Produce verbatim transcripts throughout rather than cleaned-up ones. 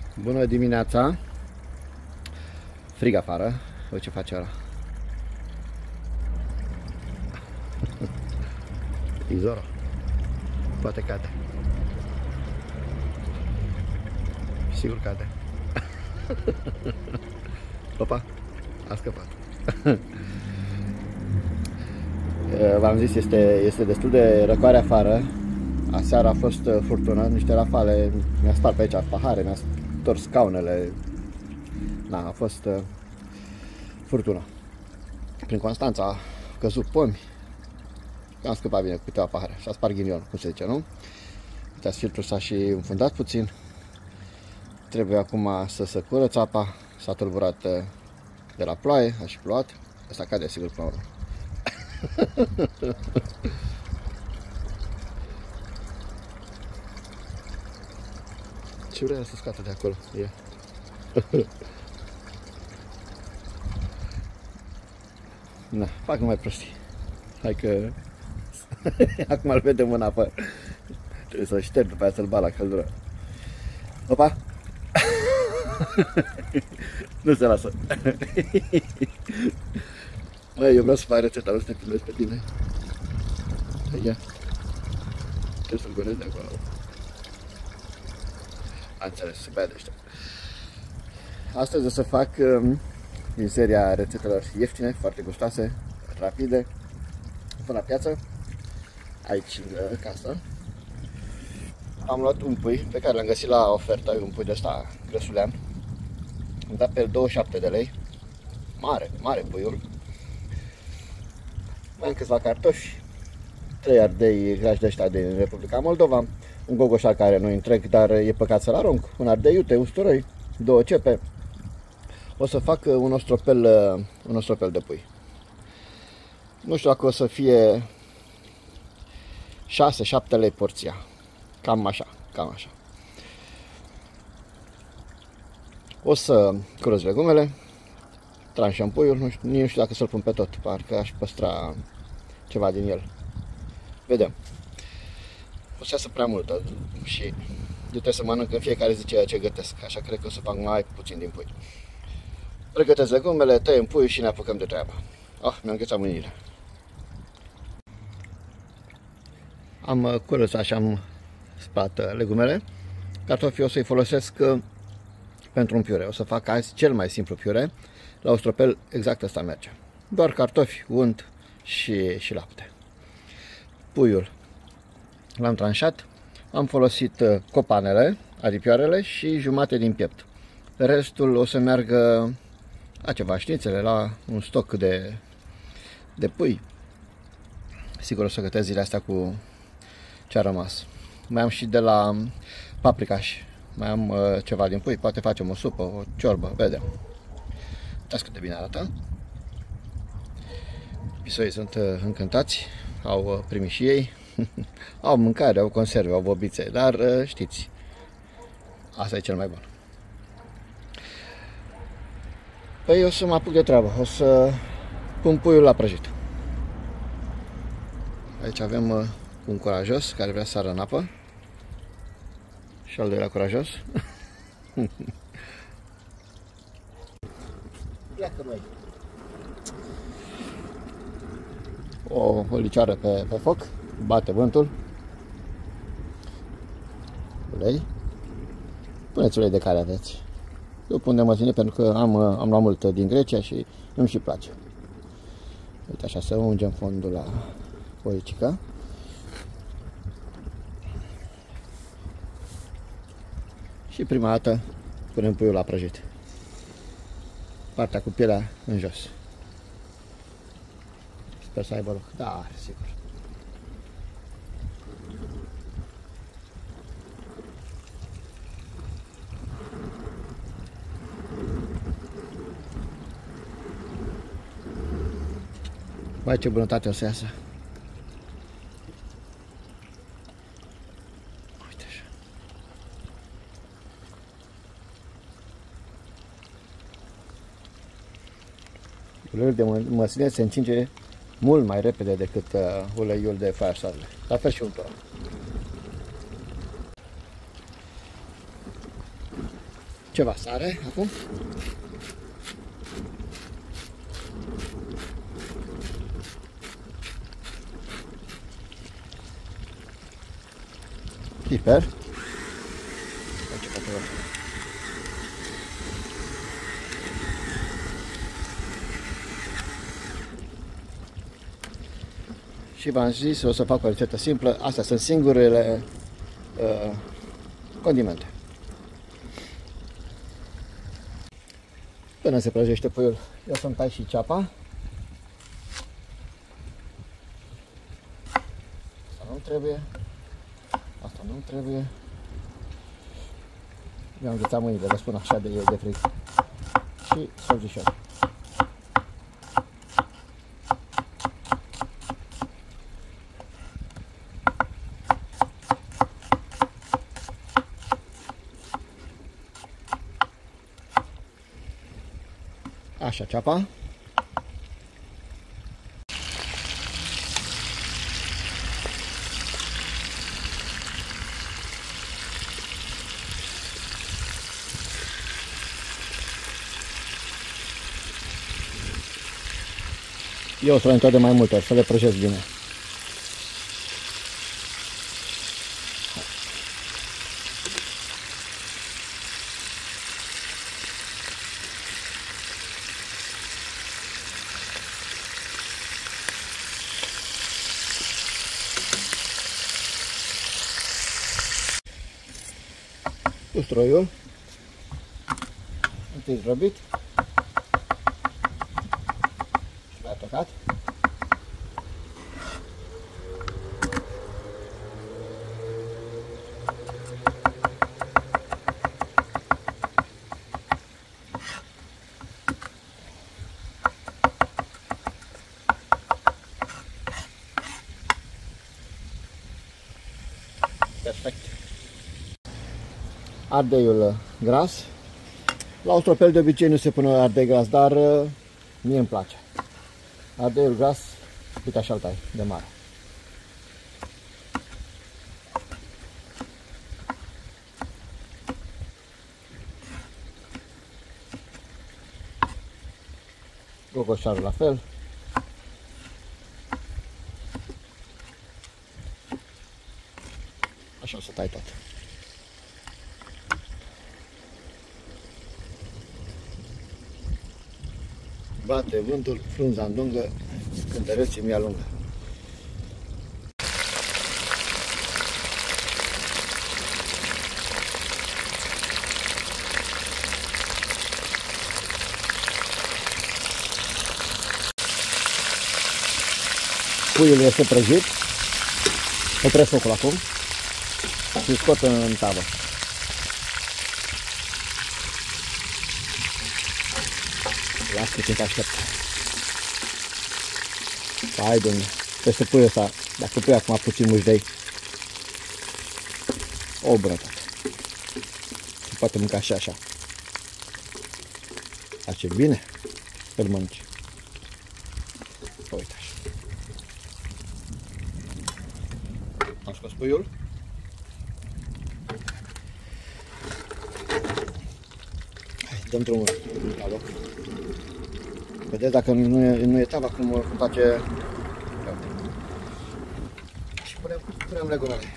Bună dimineața! Frig afară. Uite ce face ăla. Izoro. Poate cade. Sigur cade. Opa! A scăpat. V-am zis, este, este destul de răcoare afară. Aseară a fost furtună, niște rafale, mi-a spart pe aici pahare, mi-a stors scaunele. Na, a fost uh, furtună. Prin Constanța a căzut pomi. Am scăpat bine cu câteva pahare și a spart ghinion, cum se zice, nu? Uitați, filtrul s-a și înfundat puțin. Trebuie acum să se curăț apa. S-a tulburat uh, de la ploaie, a și plouat. Asta cade sigur până la urmă. Ce vrea să scoată de acolo? E. Na, fac numai prostii. Hai că acum îl vedem în apă. Trebuie să-l șterg după aia să-l bat la căldură. Opa! Nu se lasă. Măi, eu vreau să fac rețeta, nu să te filmez pe tine. Ia. Trebuie să-l gonesc de acolo. Am înțeles, se bea de ăștia. Astăzi o să fac um, din seria rețetelor ieftine, foarte gustoase, rapide. Până la piață, aici în casă. Am luat un pui pe care l-am găsit la ofertă, un pui de ăsta grăsulean. Am dat pe el douăzeci și șapte de lei. Mare, mare puiul. Mai am câțiva cartofi, trei ardei grași de ăștia din Republica Moldova, un gogoșar care nu întreg, dar e păcat să-l arunc, un ardei iute, usturoi, două cepe. O să fac un ostropel, un ostropel de pui. Nu știu dacă o să fie șase șapte lei porția. Cam așa, cam așa. O să curăț legumele, tranșăm puiul, nu știu, nici nu știu dacă să-l pun pe tot, parcă aș păstra ceva din el. Vedem. O să iasă prea multă și eu trebuie să mănânc în fiecare zi ceea ce gătesc, așa cred că o să fac mai puțin din pui. Pregătesc legumele, tăiem puiul și ne apucăm de treabă. Ah, mi-am înghețat mâinile. Am curățat și am spart legumele. Cartofii o să-i folosesc pentru un piure. O să fac azi cel mai simplu piure. La ostropel exact asta merge. Doar cartofi, unt și, și lapte. Puiul l-am tranșat. Am folosit copanele, aripioarele și jumate din piept. Restul o să meargă la ceva șnițele, la un stoc de, de pui. Sigur o să gătesc zilele astea cu ce a rămas. Mai am și de la paprikaș. Mai am uh, ceva din pui. Poate facem o supă, o ciorbă, vedem. Uitați cât de bine arată. Pisoii sunt uh, încântați. Au uh, primit și ei. Au mâncare, au conserve, au bobițe. Dar uh, știți, asta e cel mai bun. Păi o să mă apuc de treabă. O să pun puiul la prăjit. Aici avem uh, un curajos care vrea să sară în apă. Și al doilea curajos. Pleacă, băi. O, o licioară pe, pe foc. Bate vântul. Ulei. Puneți ulei de care aveți. Eu pun de măsline pentru că am, am luat mult din Grecia și îmi și place. Uite așa, să ungem fondul la oicica. Și prima dată punem puiul la prăjit. Partea cu pielea în jos. Sper să aibă loc. Da, sigur. Vai, ce bunătate o să iasă. Uite așa. Uleiul de măsline se încinge mult mai repede decât uh, uleiul de foaia soarele. La fel și untura. ceva sare acum. Piper. Și v-am zis, o să fac o rețetă simplă. Astea sunt singurele uh, condimente. Până se prăjește puiul, eu să-mi tai și ceapa. Asta nu trebuie. Asta nu trebuie. Mi-am înghețat mâinile, vă spun așa de, de frig. Și solgișor. Așa, ceapa. Eu o să le întorc de mai multe ori, să le prăjesc bine. Usturoiul, întâi zdrobit și l-a tocat. Perfect. Ardeiul gras. La ostropel de obicei nu se pune ardei gras, dar mie îmi place. Ardeiul gras, uite așa-l tai, de mare. Gogoșarul la fel. Așa o să tai tot. Bate vântul, frunza îndungă, cântăreții mi-a lungă. Puiul este prăjit. Opresc focul acum și scot în tavă. Las că te aștept. Hai, domnule, peste puiul ăsta, dacă pui acum puțin mușdei, o brătă. Se poate mânca și așa. Face bine să-l mănânci. Uite așa. Am scos puiul. Hai, dăm drumul la loc. Vedeți dacă nu e, nu e tava cum, cum face. Și punem, punem legumele.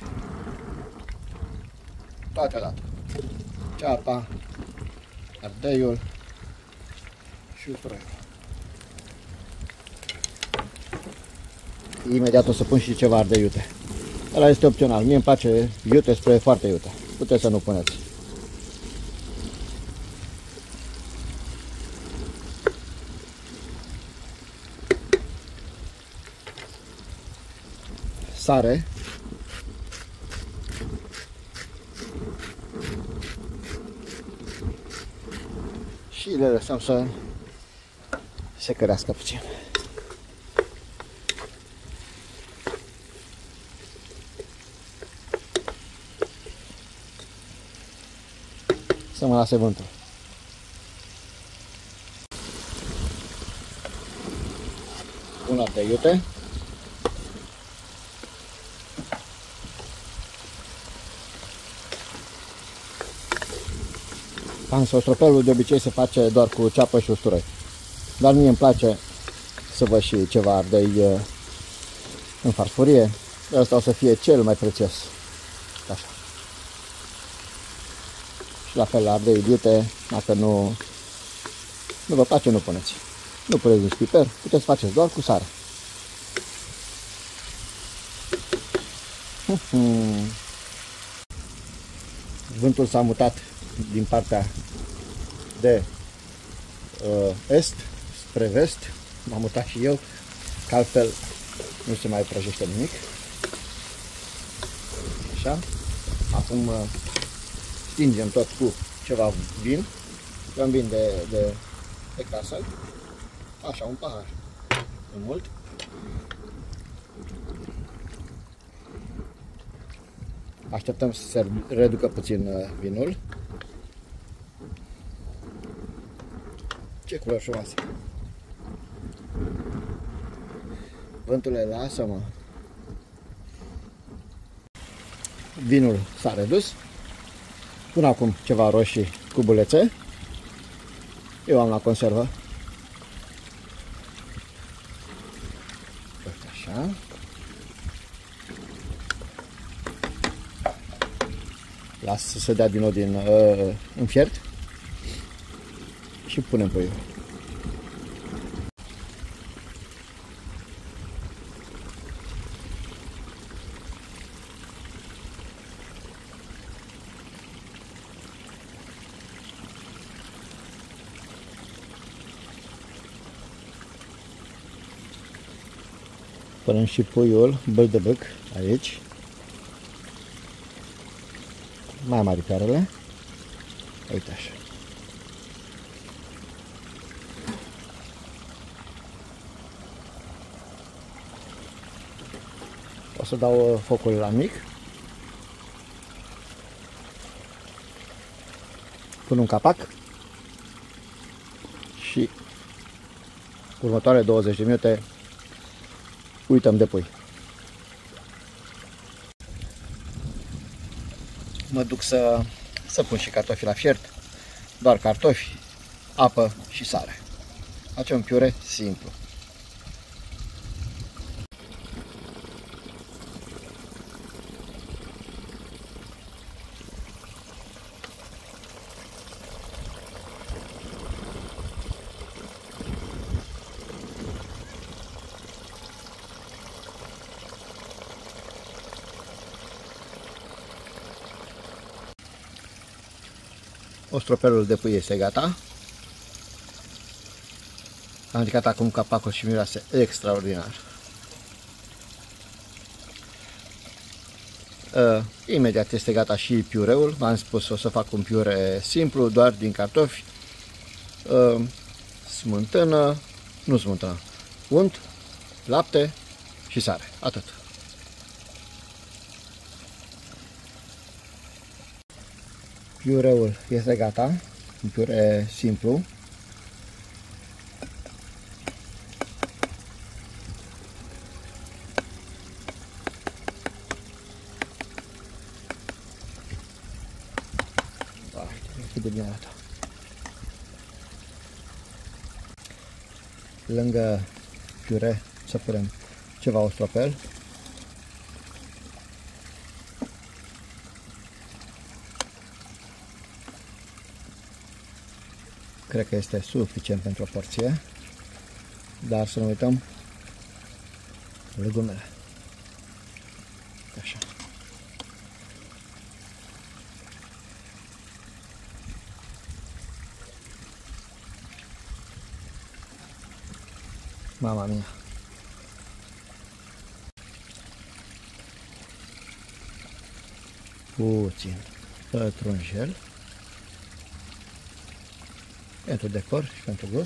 Toate odată. Ceapa, ardeiul și usturoiul. Imediat o să pun și ceva ardei iute. Ăla este opțional. Mie îmi place iute spre foarte iute. Puteți să nu puneți. Sare. Și le lăsăm să se cărească puțin. Să mă lase vântul. Un ardei iute. Pansostropelul de obicei se face doar cu ceapă și usturoi. Dar mie îmi place să văd și ceva ardei în farfurie. Asta o să fie cel mai prețios. Așa. Și la fel la ardei iubite, dacă nu, nu vă place, nu puneți. Nu puneți nici piper, puteți faceți doar cu sare. Vântul s-a mutat din partea de uh, est spre vest. M-am mutat și eu, că altfel nu se mai prăjește nimic. Așa. Acum uh, stingem tot cu ceva vin. Un vin de, de, de casă. Așa, un pahar. Nu mult. Așteptăm să se reducă puțin vinul. Ce culori frumoase! Vântul le lasă, mă. Vinul s-a redus. Pun acum ceva roșii cu bulețe. Eu am la conservă. Așa. Las să se dea din nou din uh, înfiert și punem puiul. Punem și puiul bâldebec aici. Mai mari piarele. Uite așa. O să dau focul la mic. Pun un capac. Și următoarele douăzeci de minute uităm de pui. Mă duc să, să pun și cartofi la fiert. Doar cartofi, apă și sare. Facem un piure simplu. Ostropelul de pui este gata. Am ridicat acum capacul și miroase extraordinar. Uh, imediat este gata și piureul. V-am spus, o să fac un piure simplu, doar din cartofi, uh, smântână, nu smântână, unt, lapte și sare. Atât. Piureul este gata, un piure simplu. Cât de bine arată. Lângă piure să punem ceva ostropel. Cred că este suficient pentru o porție, dar să nu uităm legumele. Așa. Mama mia! Puțin pătrunjel. Pentru decor și pentru gust.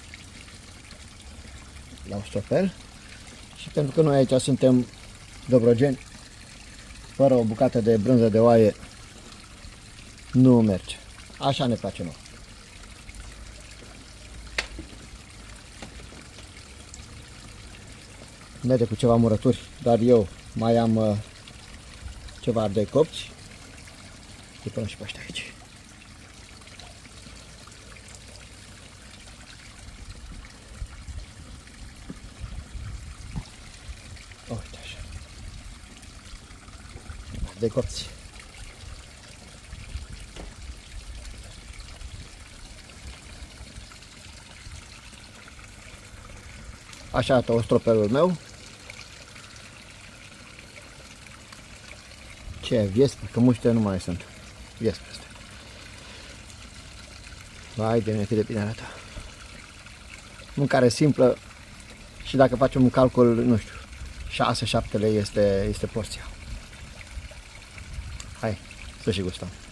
La ostropel. Și pentru că noi aici suntem dobrogeni, fără o bucată de brânză de oaie nu merge. Așa ne place nouă. Merge cu ceva murături, dar eu mai am uh, ceva ardei copți. Îi punem și pe ăștia aici. de copți. Așa arată ostropelul meu. Ce e viespe? Că muște nu mai sunt. Viespe este. Vai de mine, cât de bine arată. Mâncare simplă și dacă facem un calcul, nu știu, șase șapte lei este, este porția. Hai, să și gustăm.